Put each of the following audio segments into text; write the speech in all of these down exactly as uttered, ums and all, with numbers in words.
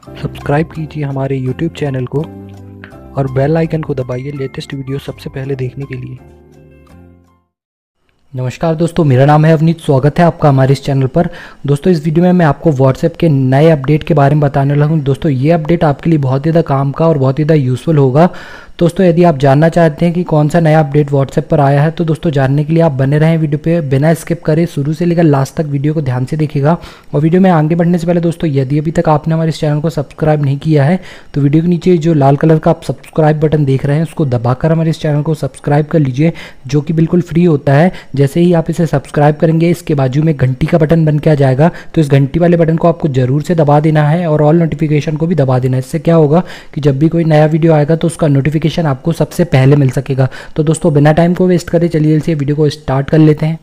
Subscribe कीजिए हमारे YouTube channel को और बेल आइकन को दबाइए लेटेस्ट वीडियो सबसे पहले देखने के लिए। नमस्कार दोस्तों, मेरा नाम है अवनीत। स्वागत है आपका हमारे इस चैनल पर। दोस्तों, इस वीडियो में मैं आपको व्हाट्सएप के नए अपडेट के बारे में बताने वाला हूं। दोस्तों, ये अपडेट आपके लिए बहुत ज़्यादा काम का और बहुत ज़्यादा यूज़फुल होगा। दोस्तों, यदि आप जानना चाहते हैं कि कौन सा नया अपडेट व्हाट्सएप पर आया है तो दोस्तों जानने के लिए आप बने रहें वीडियो पे, बिना स्किप करे शुरू से लेकर लास्ट तक वीडियो को ध्यान से देखिएगा। और वीडियो में आगे बढ़ने से पहले दोस्तों, यदि अभी तक आपने हमारे इस चैनल को सब्सक्राइब नहीं किया है तो वीडियो के नीचे जो लाल कलर का आप सब्सक्राइब बटन देख रहे हैं उसको दबाकर हमारे इस चैनल को सब्सक्राइब कर लीजिए, जो कि बिल्कुल फ्री होता है। जैसे ही आप इसे सब्सक्राइब करेंगे, इसके बाजू में घंटी का बटन बन के आ जाएगा, तो इस घंटी वाले बटन को आपको जरूर से दबा देना है और ऑल नोटिफिकेशन को भी दबा देना है। इससे क्या होगा कि जब भी कोई नया वीडियो आएगा तो उसका नोटिफिकेशन आपको सबसे पहले मिल सकेगा। तो दोस्तों, बिना टाइम को वेस्ट करे चलिए इसे वीडियो को स्टार्ट कर लेते हैं।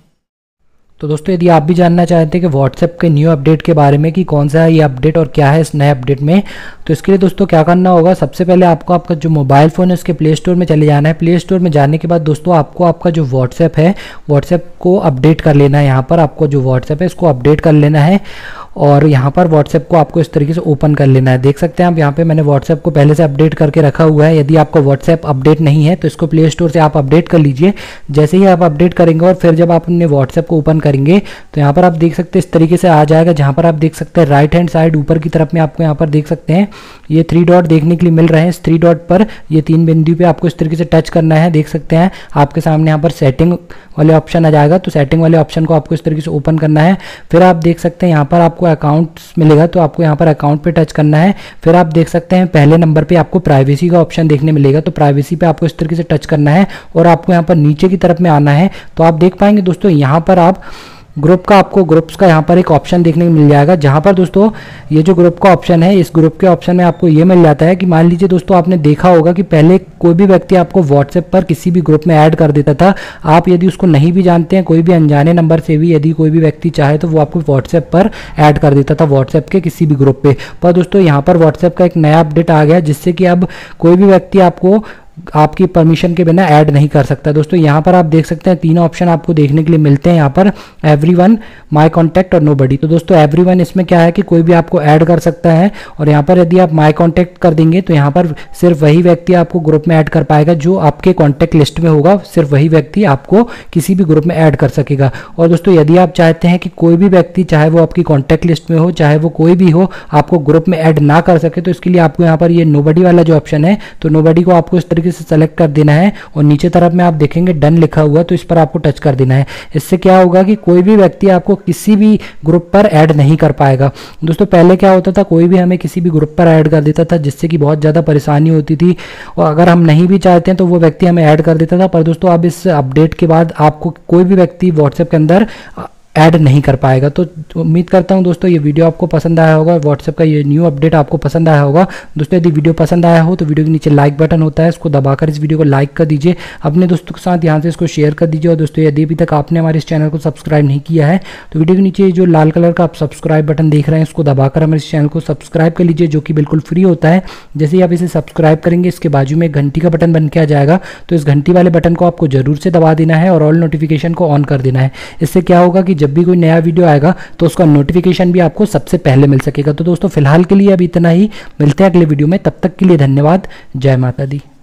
तो दोस्तों, यदि आप भी जानना चाहते हैं कि व्हाट्सएप के न्यू अपडेट के बारे में कि कौन सा है ये अपडेट और क्या है इस नए अपडेट में, तो इसके लिए दोस्तों क्या करना होगा, सबसे पहले आपको आपका जो मोबाइल फ़ोन है उसके प्ले स्टोर में चले जाना है। प्ले स्टोर में जाने के बाद दोस्तों आपको आपका जो व्हाट्सएप है व्हाट्सएप को अपडेट कर लेना है। यहाँ पर आपको जो व्हाट्सएप है इसको अपडेट कर लेना है और यहाँ पर व्हाट्सएप को आपको इस तरीके से ओपन कर लेना है। देख सकते हैं आप यहाँ पे मैंने व्हाट्सएप को पहले से अपडेट करके रखा हुआ है। यदि आपका व्हाट्सएप अपडेट नहीं है तो इसको प्ले स्टोर से आप अपडेट कर लीजिए। जैसे ही आप अपडेट करेंगे और फिर जब आप अपने व्हाट्सएप को ओपन करेंगे तो यहाँ पर आप देख सकते हैं इस तरीके से आ जाएगा, जहाँ पर आप देख सकते हैं राइट हैंड साइड ऊपर की तरफ में आपको यहाँ पर देख सकते हैं ये थ्री डॉट देखने के लिए मिल रहे हैं। इस थ्री डॉट पर ये तीन बिंदु पे आपको इस तरीके से टच करना है। देख सकते हैं आपके सामने यहाँ पर सेटिंग वाले ऑप्शन आ जाएगा, तो सेटिंग वाले ऑप्शन को आपको इस तरीके से ओपन करना है। फिर आप देख सकते हैं यहाँ पर आपको अकाउंट्स मिलेगा, तो आपको यहाँ पर अकाउंट पे टच करना है। फिर आप देख सकते हैं पहले नंबर पे आपको प्राइवेसी का ऑप्शन देखने मिलेगा, तो प्राइवेसी पे आपको इस तरीके से टच करना है और आपको यहाँ पर नीचे की तरफ में आना है। तो आप देख पाएंगे दोस्तों यहाँ पर आप ग्रुप का आपको ग्रुप्स का यहाँ पर एक ऑप्शन देखने को मिल जाएगा, जहाँ पर दोस्तों ये जो ग्रुप का ऑप्शन है इस ग्रुप के ऑप्शन में आपको ये मिल जाता है कि मान लीजिए दोस्तों आपने देखा होगा कि पहले कोई भी व्यक्ति आपको व्हाट्सएप पर किसी भी ग्रुप में ऐड कर देता था। आप यदि उसको नहीं भी जानते हैं, कोई भी अनजाने नंबर से भी यदि कोई भी व्यक्ति चाहे तो वो आपको व्हाट्सएप पर ऐड कर देता था व्हाट्सएप के किसी भी ग्रुप पे। पर दोस्तों यहाँ पर व्हाट्सएप का एक नया अपडेट आ गया जिससे कि अब कोई भी व्यक्ति आपको आपकी परमिशन के बिना ऐड नहीं कर सकता। दोस्तों यहाँ पर आप देख सकते हैं तीन ऑप्शन आपको देखने के लिए मिलते हैं, यहाँ पर एवरीवन, माय कांटेक्ट और नोबडी। तो दोस्तों एवरीवन इसमें क्या है कि कोई भी आपको ऐड कर सकता है, और यहाँ पर यदि आप माय कांटेक्ट कर देंगे तो यहाँ पर सिर्फ वही व्यक्ति आपको ग्रुप में ऐड कर पाएगा जो आपके कॉन्टैक्ट लिस्ट में होगा। सिर्फ वही व्यक्ति आपको किसी भी ग्रुप में ऐड कर सकेगा। और दोस्तों यदि आप चाहते हैं कि कोई भी व्यक्ति, चाहे वो आपकी कॉन्टैक्ट लिस्ट में हो चाहे वो कोई भी हो, आपको ग्रुप में ऐड ना कर सके, तो इसके लिए आपको यहाँ पर ये नोबडी वाला जो ऑप्शन है, तो नोबडी को आपको इस तरीके से सेलेक्ट कर देना है और नीचे तरफ में आप देखेंगे डन लिखा हुआ, तो इस पर आपको टच कर देना है। इससे क्या होगा कि कोई भी व्यक्ति आपको किसी भी ग्रुप पर ऐड नहीं कर पाएगा। दोस्तों पहले क्या होता था, कोई भी हमें किसी भी ग्रुप पर ऐड कर देता था जिससे कि बहुत ज़्यादा परेशानी होती थी, और अगर हम नहीं भी चाहते हैं तो वो व्यक्ति हमें ऐड कर देता था। पर दोस्तों अब इस अपडेट के बाद आपको कोई भी व्यक्ति व्हाट्सएप के अंदर ऐड नहीं कर पाएगा। तो उम्मीद करता हूं दोस्तों ये वीडियो आपको पसंद आया होगा, व्हाट्सएप का ये न्यू अपडेट आपको पसंद आया होगा। दोस्तों यदि वीडियो पसंद आया हो तो वीडियो के नीचे लाइक बटन होता है, इसको दबाकर इस वीडियो को लाइक कर दीजिए, अपने दोस्तों के साथ यहाँ से इसको शेयर कर दीजिए। और दोस्तों यदि अभी तक आपने हमारे इस चैनल को सब्सक्राइब नहीं किया है तो वीडियो के नीचे जो लाल कलर का आप सब्सक्राइब बटन देख रहे हैं इसको दबाकर हमारे इस चैनल को सब्सक्राइब कर लीजिए, जो कि बिल्कुल फ्री होता है। जैसे ही आप इसे सब्सक्राइब करेंगे इसके बाजू में घंटी का बटन बन के आ जाएगा, तो इस घंटी वाले बटन को आपको जरूर से दबा देना है और ऑल नोटिफिकेशन को ऑन कर देना है। इससे क्या होगा कि जब भी कोई नया वीडियो आएगा तो उसका नोटिफिकेशन भी आपको सबसे पहले मिल सकेगा। तो दोस्तों फिलहाल के लिए अब इतना ही, मिलते हैं अगले वीडियो में, तब तक के लिए धन्यवाद। जय माता दी।